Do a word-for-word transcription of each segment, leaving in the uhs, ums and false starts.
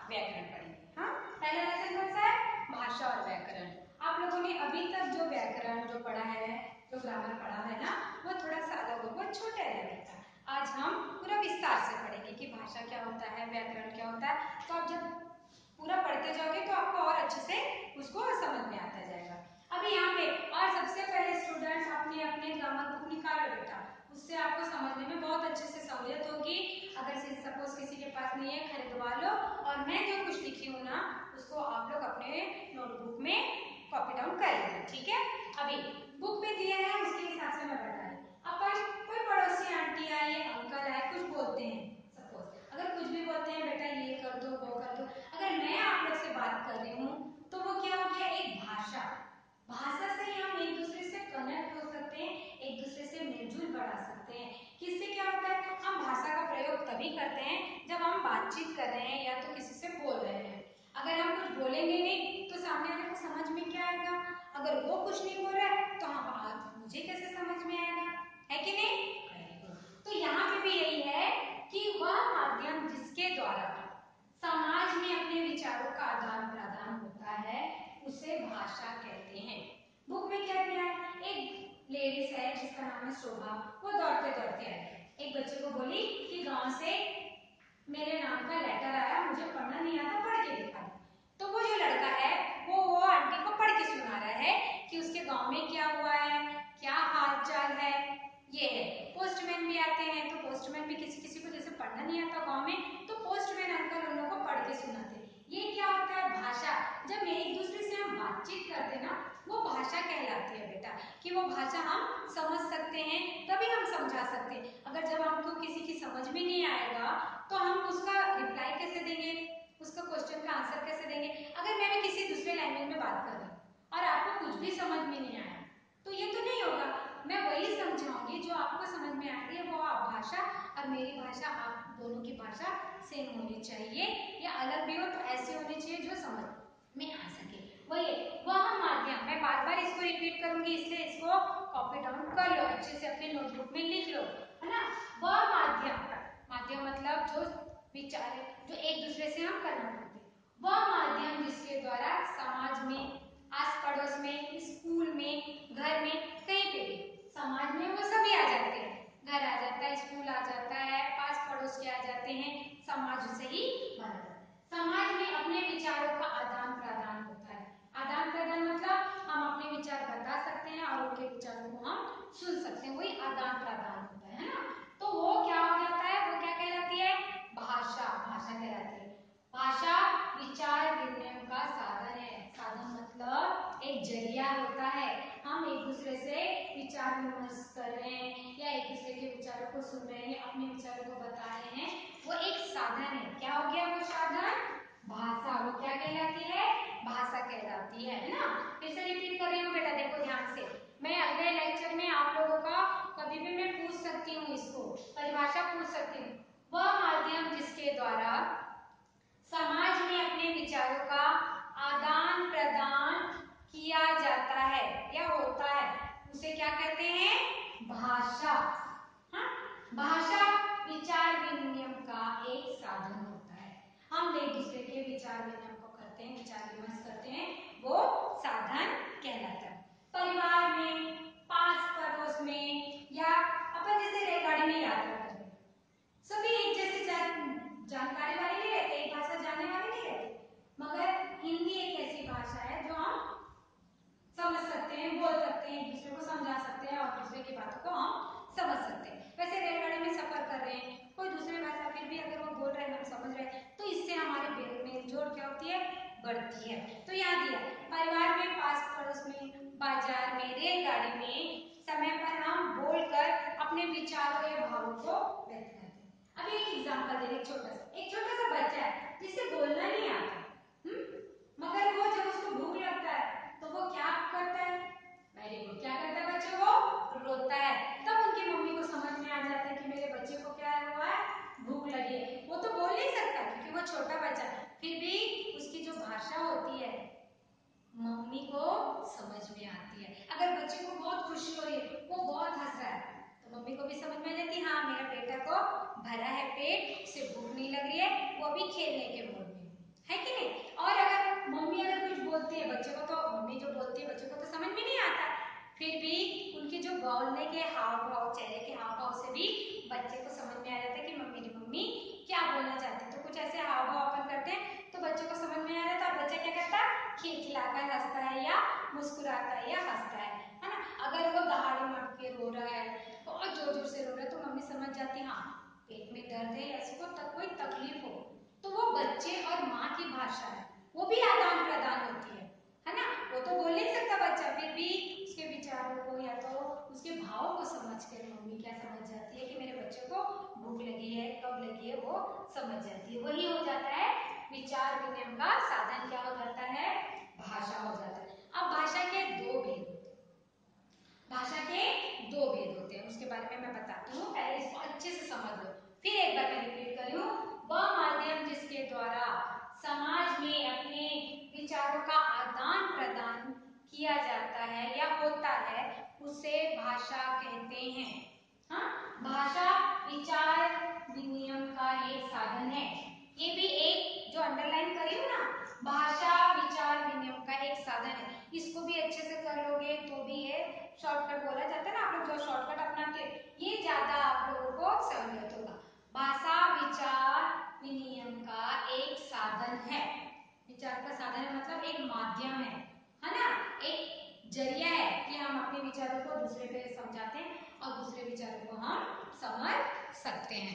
व्याकरण पढ़ेंगे। हाँ, पहला लेसन कौन सा है? भाषा और व्याकरण। आप लोगों ने अभी तक जो व्याकरण जो पढ़ा है, जो ग्रामर पढ़ा है ना, वो थोड़ा सा अलग होगा, छोटा अलग था। आज हम पूरा विस्तार से पढ़ेंगे कि भाषा क्या होता है, व्याकरण क्या होता है। तो आप जब पूरा पढ़ते जाओगे तो आपको और अच्छे से उसको समझ में आता जाएगा। अभी यहाँ पे और सबसे पहले स्टूडेंट अपने अपने ग्रामर बुक निकालो बेटा, उससे आपको समझने में बहुत अच्छे से सहूलियत होगी। अगर सपोज किसी के पास नहीं है, खरीदवा लो, और मैं जो कुछ लिखी हूँ ना उसको आप लोग अपने नोटबुक में कॉपी डाउन कर लेना, ठीक है। अभी बुक में दिया है उसके हिसाब से मैं बता रही हूँ। अपन कोई पड़ोसी आंटी आई है, अंकल है, कुछ बोलते हैं, सपोज अगर कुछ भी बोलते हैं बेटा ये कर दो वो कर दो, अगर मैं आप लोग से बात कर रही हूँ तो वो क्या हो गया? एक भाषा। भाषा से ही हम एक दूसरे से कनेक्ट हो सकते हैं, एक दूसरे से मेलजोल बढ़ा सकते हैं। किससे क्या होता है? हम भाषा का प्रयोग तभी करते हैं जब हम बातचीत कर रहे हैं या तो किसी से बोल रहे हैं। अगर हम कुछ बोलेंगे नहीं तो सामने वाले को समझ में क्या आएगा? अगर वो कुछ नहीं बोल रहा है तो हम मुझे कैसे समझ में आएगा? है कि नहीं? तो यहाँ पे भी यही है कि वह माध्यम जिसके द्वारा समाज में अपने विचारों का आदान प्रदान होता है उसे भाषा कहते हैं। बुक में क्या दिया है? एक लेडीज है जिसका नाम है शोभा, वो दौड़ते दौड़ते आई, एक बच्चे को बोली कि गांव से मेरे नाम का लेटर आया, मुझे पढ़ना नहीं आता, पढ़ के दिखा। तो वो जो लड़का है वो वो आंटी को पढ़ के सुना रहा है कि उसके गांव में क्या हुआ है, क्या हाल चाल है। ये है, पोस्टमैन भी आते हैं तो पोस्टमैन भी किसी किसी को जैसे पढ़ना नहीं आता गांव में तो पोस्टमैन अंकल उन लोगों को पढ़ के सुनाते। ये क्या होता है? भाषा। जब एक दूसरे से हम बातचीत करते हैं ना वो भाषा कहलाती है बेटा, कि वो भाषा हम समझ सकते हैं तभी हम समझा सकते हैं। अगर जब हमको किसी की समझ में नहीं आएगा तो हम उसका रिप्लाई कैसे देंगे, उसका क्वेश्चन का आंसर कैसे देंगे? अगर मैं भी किसी दूसरे लैंग्वेज में बात कर रही हूँ और आपको कुछ भी समझ में नहीं आया तो ये तो नहीं होगा। मैं वही समझाऊंगी जो आपको समझ में आ रही है, वो आप भाषा और मेरी भाषा, आप दोनों की भाषा सेम होनी चाहिए, या अलग भी हो तो ऐसी होनी चाहिए जो समझ में आ सके। वही वह माध्यम, मैं बार बार इसको रिपीट करूंगी इसलिए इसको कॉपी डाउन कर लो, अच्छे से अपने नोटबुक में लिख लो, है ना। वह माध्यम, माध्यम मतलब जो विचार जो एक दूसरे से हम करना पड़ते, वह माध्यम जिसके द्वारा समाज में, आस पड़ोस में, स्कूल में, घर में, कहीं पे भी, समाज में वो सभी आ जाते हैं, घर आ जाता है, स्कूल आ जाता है, पास पड़ोस के आ जाते हैं, समाज से ही बना है। समाज में अपने विचारों का आदान प्रदान होता है। आदान प्रदान मतलब हम अपने विचार बता सकते हैं और उनके विचारों को हम सुन सकते हैं, वही आदान प्रदान होता है ना। तो वो क्या हो जाता है? वो क्या कहलाती है? भाषा। भाषा कहलाती है। भाषा विचार विनिमय का साधन है। साधन मतलब एक जरिया होता है, हम एक दूसरे से विचार विमर्श कर रहे हैं या एक दूसरे के विचारों को सुन रहे हैं, अपने विचारों को बता रहे हैं, वो एक साधन है। क्या हो गया वो साधन? भाषा। वो क्या कहलाती है? भाषा कहलाती है, है ना। फिर से रिपीट कर रही हूँ बेटा, देखो ध्यान से। मैं अगले लेक्चर में आप लोगों का कभी भी मैं पूछ सकती हूँ, इसको परिभाषा पूछ सकती हूँ। वह माध्यम जिसके द्वारा समाज में अपने विचारों का आदान प्रदान किया जाता है या होता है उसे क्या कहते हैं? भाषा। हाँ? भाषा विचार विनिमय का एक साधन होता है। हम एक दूसरे के विचार विनिमय को करते हैं, विचार विमर्श करते हैं, वो साधन कहलाता है। परिवार में, पास पड़ोस में, या अपन जैसे रेलगाड़ी में यात्रा करते हैं, सभी एक जैसे जानकारी वाले नहीं रहते, एक भाषा जानने वाले नहीं रहते, मगर हिंदी एक ऐसी भाषा है जो हम समझ सकते हैं, बोल सकते हैं, एक दूसरे को समझा सकते हैं और दूसरे की बातों को हम समझ सकते हैं। वैसे रेलगाड़ी में सफर कर रहे हैं, कोई दूसरी भाषा फिर भी अगर वो बोल रहे हैं हम समझ रहे हैं तो इससे हमारे मेलजोल क्या होती है? बढ़ती है। तो याद दिया, परिवार में, पास पड़ोस में, बाजार में, रेलगाड़ी में समय पर हम बोलकर अपने विचारों या भावों को व्यक्त करते हैं। अभी एक एग्जांपल दे, एक छोटा सा एक छोटा सा बच्चा है जिसे बोलना नहीं आता, हम्म, मगर वो जब उसको भूख लगता है तो वो क्या करता है? वेरी गुड, क्या करता है बच्चे? वो रोता है। तब उनकी मम्मी को समझ में आ जाता है कि मेरे बच्चे को क्या हुआ है? भूख लगी है। वो तो बोल नहीं सकता क्योंकि वो छोटा बच्चा है, फिर भी उसकी जो भाषा होती है मम्मी को समझ में आती है। अगर बच्चे को बहुत खुशी हो रही है, वो बहुत हंस रहा है, तो मम्मी को भी समझ में आ जाती है हाँ मेरा बेटा को भरा है पेट, उसे भूख नहीं लग रही है, वो भी खेलने के मूड में, है कि नहीं। और अगर मम्मी अगर कुछ बोलती है बच्चे को, तो मम्मी जो बोलती है बच्चे को तो समझ में नहीं आता, फिर भी उनके जो बोलने के हाव भाव, चेहरे के हाव भाव से भी बच्चे को समझ में आ जाता है कि मम्मी ने मम्मी क्या बोलना चाहती है। तो कुछ ऐसे हाव भाव अपन करते हैं तो बच्चे को समझ में आ जाता है, बच्चा क्या करता है, खिलखिलाकर हंसता है या मुस्कुराता है या हंसता है, है ना। अगर वो दहाड़े मार के रो रहा है, बहुत जोर जोर से रो रहा है, तो मम्मी समझ जाती है हाँ पेट में दर्द है या इसको तक कोई तकलीफ हो। तो वो बच्चे और माँ की भाषा है, वो भी आदान प्रदान होती है, है ना। वो तो बोल नहीं सकता बच्चा, फिर भी उसके विचारों को या तो उसके भाव को समझ कर मम्मी क्या समझ जाती है कि मेरे बच्चे को भूख लगी है, कब लगी है, वो समझ जाती है। वही हो जाता है विचार विनिमय का साधन, क्या हो जाता है, भाषा हो जाता है। अब भाषा के दो भेद होते हैं, भाषा के दो भेद होते हैं, उसके बारे में मैं बताती हूँ, पहले इसको अच्छे से समझ लो। फिर एक बार मैं रिपीट कर रही हूँ, वह माध्यम जिसके द्वारा समाज में अपने विचारों का आदान प्रदान किया जाता है या होता है उसे भाषा कहते हैं। हाँ, भाषा विचार विनिमय का एक साधन है। ये भी एक जो अंडरलाइन करी हो ना, भाषा विचार विनिमय का एक साधन है, इसको भी अच्छे से कर लोगे तो भी ये शॉर्टकट बोला जाता है ना, आप लोग जो शॉर्टकट अपनाते हैं ये ज्यादा आप लोगों को सहूलियत होगा। भाषा विचार विनिमय का एक साधन है, विचार का साधन है मतलब एक माध्यम है, है ना, एक जरिया है कि हम अपने विचारों को दूसरे पे समझाते हैं और दूसरे विचारों को हम समझ सकते हैं।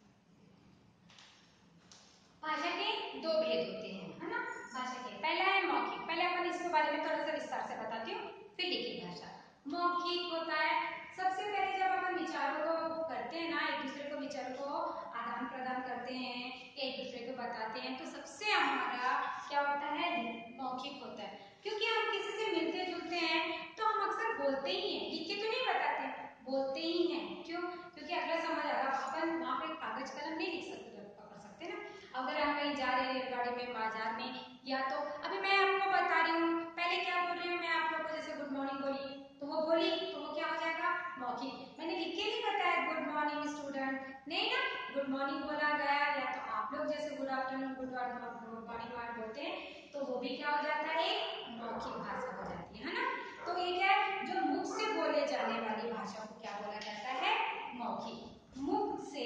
भाषा के दो भेद होते हैं, है ना। भाषा के पहला है मौखिक, पहले अपन इसके बारे में थोड़ा सा विस्तार से बताती हूँ, फिर लिखित भाषा। मौखिक होता है सबसे पहले जब अपन विचारों को करते हैं ना, एक दूसरे को विचारों को आदान प्रदान करते हैं, एक दूसरे को बताते हैं, तो सबसे हमारा क्या होता है, मौखिक होता है। क्योंकि हम किसी से मिलते जुलते हैं तो हम अक्सर बोलते ही हैं, लिख के तो नहीं बताते, बोलते ही हैं। क्यों? क्योंकि अगला समझ आ रहा, अपन वहाँ पे कागज कलम नहीं लिख सकते, पकड़ सकते ना। अगर हम कहीं जा रहे हैं रेलगाड़ी में, बाजार में, या तो अभी मैं आपको बता रही हूँ, पहले क्या बोल रही हूँ मैं आप लोग को, जैसे गुड मॉर्निंग बोली तो वो बोली तो वो क्या हो जाएगा, मौखिक। मैंने लिख के नहीं बताया गुड मॉर्निंग स्टूडेंट, नहीं ना, गुड मॉर्निंग बोला गया। या तो आप लोग जैसे good afternoon, good morning word बोलते हैं तो वो भी क्या हो जाता है, एक मौखिक भाषा हो जाती है, है ना। तो ये क्या है, जो मुख से बोले जाने वाली भाषा को क्या बोला जाता है, मौखिक। मुख से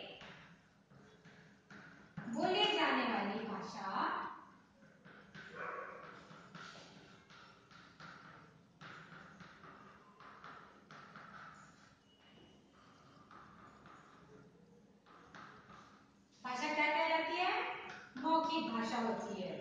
बोले जाने वाली भाषा भाषा क्या कहलाती है, मौखिक भाषा होती है,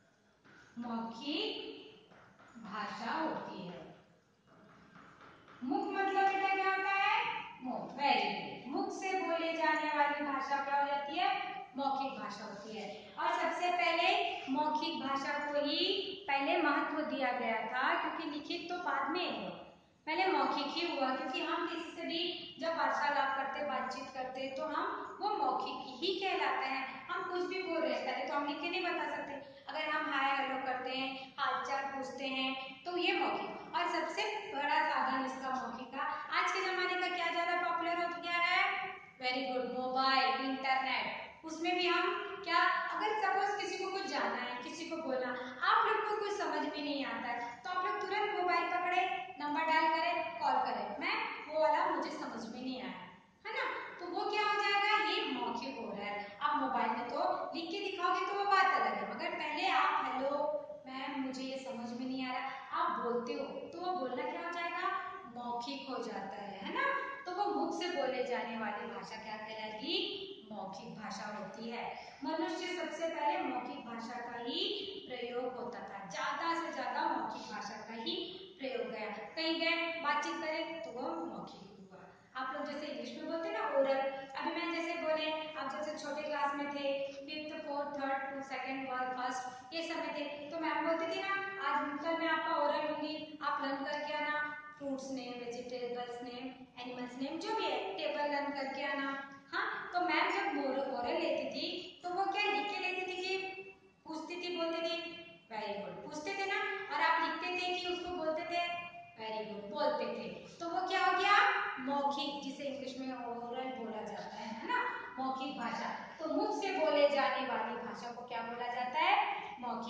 मौखिक भाषा होती है। मुख मतलब बेटा क्या होता है, मुख, वेरी गुड। मुख से बोले जाने वाली भाषा क्या हो जाती है, मौखिक भाषा होती है। और सबसे पहले मौखिक भाषा को ही पहले महत्व दिया गया था, क्योंकि लिखित तो बाद में है, पहले मौखिक ही हुआ। क्योंकि हम किसी से भी जब वार्तालाप करते, बातचीत करते, तो हम वो मौखिक ही कहलाते हैं। हम कुछ भी बोल रहे हैं, पहले तो हम लिख के नहीं बता सकते। अगर हम हाय हेलो करते हैं, हालचाल पूछते हैं, तो ये मौखिक। और सबसे बड़ा साधन इसका मौखिक का, आज के जमाने का क्या ज्यादा पॉपुलर हो गया है, वेरी गुड, मोबाइल, इंटरनेट। उसमें भी हम क्या, अगर सपोज किसी को कुछ जानना है, किसी को बोलना, आप लोग को कुछ समझ में नहीं आता है, तो आप लोग तुरंत मोबाइल पकड़े, नंबर डायल करें, कॉल करें, मैं वो वाला मुझे समझ में नहीं आया, है ना, तो वो क्या हो जाएगा, ये मौखिक हो रहा है। आप मोबाइल में तो लिख के दिखाओगे तो वो बात अलग है, मगर पहले आप हेलो मैम मुझे ये समझ में नहीं आ रहा आप बोलते हो, तो वो बोलना क्या हो जाएगा, मौखिक हो जाता है, है ना। तो वो मुख से बोले जाने वाली भाषा क्या कहलाएगी, मौखिक भाषा होती है। मनुष्य सबसे पहले मौखिक भाषा का ही प्रयोग होता था, ज्यादा से ज्यादा मौखिक भाषा का ही प्रयोग गया, कहीं गए बातचीत करें तो वो मौखिक हुआ। आप लोग जैसे इंग्लिश में बोलते हैं ना ओरल, अभी मैं जैसे बोले, आप जैसे छोटे क्लास में थे, fifth fourth third second first ये सब में थे, तो मैम बोलती थी ना आज कल मैं आपका ओरल लूंगी, आप लर्न करके आना, fruits name, vegetables name, animals name, जो भी है टेबल लर्न करके आना। हाँ, तो मैम जब ओरल लेती थी तो वो क्या लिख के लेती थी कि पूछती थी, बोलती थी, वेरी गुड, पूछते थे ना, और आप लिखते थे कि उसको बोलते थे, वेरी गुड, बोलते थे, तो वो क्या हो गया, मौखिक, जिसे इंग्लिश में ओरल बोला जाता है, है ना, मौखिक भाषा। तो मुख से बोले जाने वाली भाषा को क्या बोला जाता है,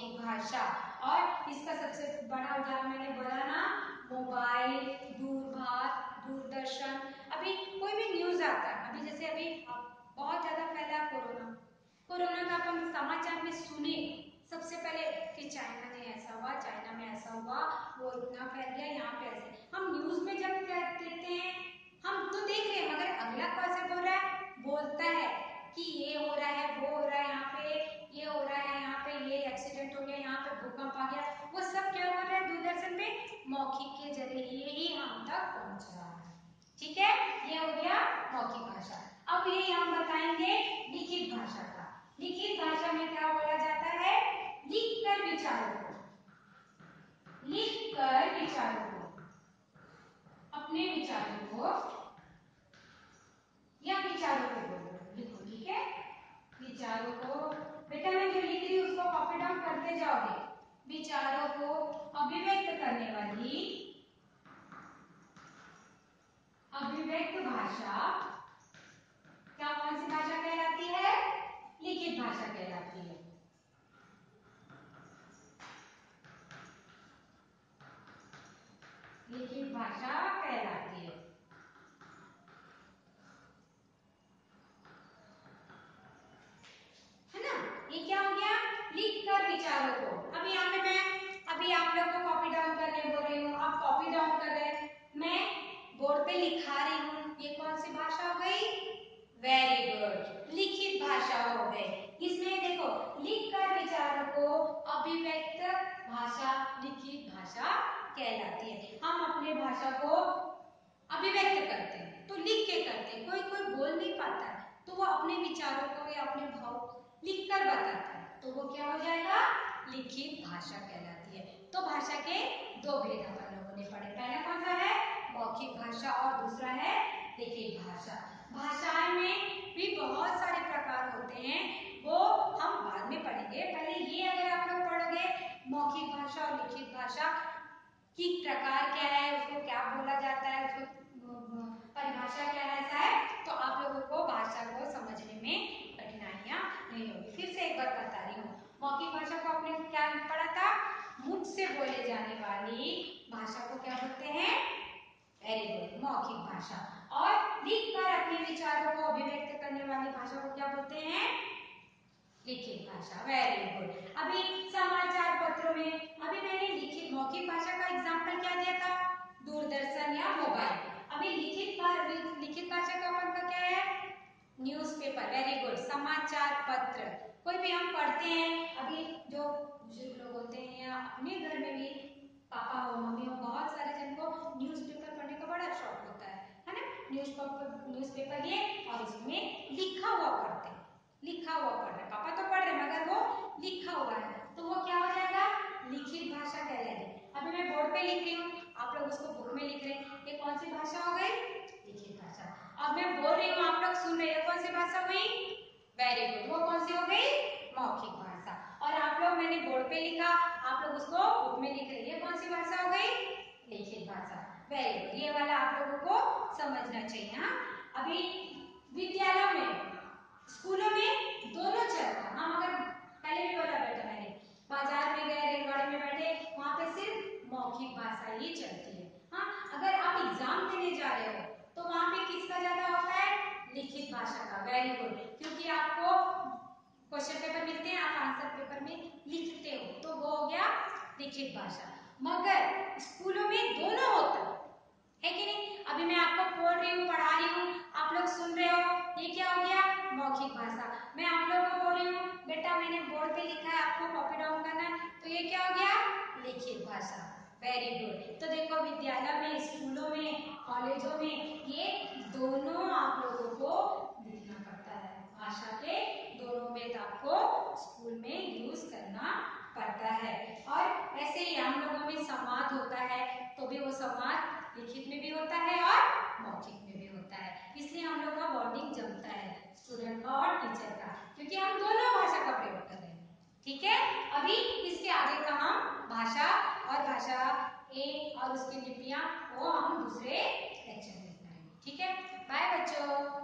मौखिक भाषा। और इसका सबसे बड़ा उदाहरण मैंने बोला ना, मोबाइल, दूरभाष, दूरदर्शन। अभी कोई भी न्यूज आता है, अभी जैसे अभी बहुत ज्यादा फैला कोरोना, कोरोना का अपन समाचार में सुने सबसे पहले कि चाइना में ऐसा हुआ, चाइना में ऐसा हुआ, वो इतना फैल गया, यहाँ पे ऐसे। हम न्यूज में जब देखते हैं हम तो देख रहे हैं, मगर अगला कैसे बोल रहा है, बोलता है कि ये हो रहा है, वो हो रहा है, यहाँ पे ये हो रहा है, यहाँ पे ये एक्सीडेंट हो गया, यहाँ पे भूकंप आ गया, वो सब क्या हो रहा है दूरदर्शन पे मौखिक के जरिए ही हम तक पहुंच रहा है। ठीक है, ये हो गया मौखिक भाषा। अब ये हम बताएंगे लिखित भाषा का। लिखित भाषा में क्या बोला जाता है, लिखकर विचारों को, लिखकर विचारों को, अपने विचारों को या विचारों को बोलो, लिखो। ठीक है, विचारों को, बेटा मैं जो लिख रही हूँ उसको कॉपी डाउन करते जाओगे। विचारों को अभिव्यक्त करने वाली अभिव्यक्त भाषा क्या, कौन सी भाषा कहलाती है, लिखित भाषा कहलाती है। लिखित भाषा कहलाती है। है ना, ये क्या हो गया, लिखकर विचारों को। अभी यहाँ पे मैं अभी आप लोग को कॉपी डाउन करने बोल रही हूँ, आप कॉपी डाउन कर रहे हैं, मैं बोर्ड पे लिखा रही हूँ, ये कौन सी भाषा हो गई, वेरी गुड, लिखित भाषा हो गई। इसमें देखो लिखकर विचारों को अभिव्यक्त भाषा लिखित भाषा कहलाती है। हम अपने भाषा को अभिव्यक्त करते हैं तो लिख के करते हैं। कोई कोई बोल नहीं पाता है तो वो अपने विचारों को या अपने भाव लिखकर बताता है, तो वो क्या हो जाएगा, लिखित भाषा कहलाती है। तो भाषा के दो भेद अपन लोगों ने पढ़े, पहला कौन सा है, मौखिक भाषा, और दूसरा है लिखित भाषा। भाषाएं में भी बहुत सारे प्रकार होते हैं, वो हम बाद में पढ़ेंगे। पहले ये अगर आप लोग पढ़ोगे मौखिक भाषा और लिखित भाषा की प्रकार क्या है, उसको क्या बोला जाता है, उसको परिभाषा क्या है, ऐसा है, तो आप लोगों को भाषा को समझने में कठिनाइयां नहीं होगी। फिर से एक बार बता रही हूँ, मौखिक भाषा को आपने क्या पढ़ा था, मुख से बोले जाने वाली भाषा को क्या बोलते हैं, वेरी गुड, मौखिक भाषा। और लिखकर अपने विचारों को अभिव्यक्त करने वाली भाषा को क्या बोलते हैं, लिखित भाषा, वेरी गुड। अभी समाचार पत्रों में अभी मैंने लिखित मौखिक भाषा का एग्जाम्पल क्या दिया था, दूरदर्शन या मोबाइल। अभी लिखित लिखित भाषा का अपन का क्या है, न्यूज़पेपर, वेरी गुड, समाचार पत्र। कोई भी हम पढ़ते हैं, अभी जो बुजुर्ग लोग होते हैं या अपने घर में भी पापा हो मम्मी हो, बहुत सारे जन को न्यूज़पेपर पढ़ने का बड़ा शौक होता है है ना, न्यूज़पेपर न्यूज़पेपर लिए और उसमें लिखा हुआ पढ़ते हैं, लिखा हुआ पढ़ रहे, पापा तो पढ़ रहे मगर वो लिखा हुआ है, तो वो क्या हो जाएगा, लिखित भाषा कहलाएगी। अभी मैं बोर्ड पे लिख रही हूँ, आप लोग उसको बुक में लिख रहे हैं, ये कौन सी भाषा हो गई, लिखित भाषा। अब मैं बोल रही हूँ, आप लोग सुन रहे हैं, कौन सी भाषा हुई, वेरी गुड, वो कौन सी हो गई, मौखिक भाषा। और आप लोग, मैंने बोर्ड पे लिखा, आप लोग उसको बुक में लिख रहे हैं, ये कौन सी भाषा हो गई, लिखित भाषा, वेरी गुड। ये वाला आप लोगों को समझना चाहिए। हाँ, अभी विद्यालयों में, स्कूलों में दोनों चलता। हम अगर पहले भी बोला बेटा, मैंने बाजार में गए, रेलगाड़ी में बैठे, वहां पे सिर्फ मौखिक भाषा ही चलती है। हाँ, अगर आप एग्जाम देने जा रहे हो तो वहां पे किसका ज्यादा होता है, लिखित भाषा का, वेरी गुड, क्योंकि आपको क्वेश्चन पेपर मिलते हैं, आप आंसर पेपर में लिखते हो, तो वो हो गया लिखित भाषा। मगर स्कूलों में दोनों होता है कि नहीं। अभी मैं आपको बोल रही हूँ, पढ़ा रही हूँ, आप लोग सुन रहे हो, ये क्या हो गया, मौखिक भाषा। मैं आप लोगों को बोल रही हूँ, बेटा मैंने बोर्ड पे लिखा है, आपको कॉपी डाउन करना है, तो ये क्या हो गया, लिखित भाषा, वेरी गुड। तो देखो विद्यालय में, स्कूलों में, कॉलेजों में, ये दोनों आप लोगों को लिखना पड़ता है। भाषा के दोनों भेद आपको स्कूल में यूज करना पड़ता है। और ऐसे ही हम लोगों में संवाद होता है, तो भी वो संवाद लिखित में भी होता है और मौखिक में भी होता है। इसलिए हम लोग का बॉन्डिंग जमता है, स्टूडेंट का और टीचर का, क्योंकि हम दोनों भाषा का प्रयोग कर रहे हैं। ठीक है, अभी इसके आगे का हम भाषा और भाषा ए और उसकी लिपियां वो हम दूसरे लेक्चर में करेंगे। ठीक है, बाय बच्चों।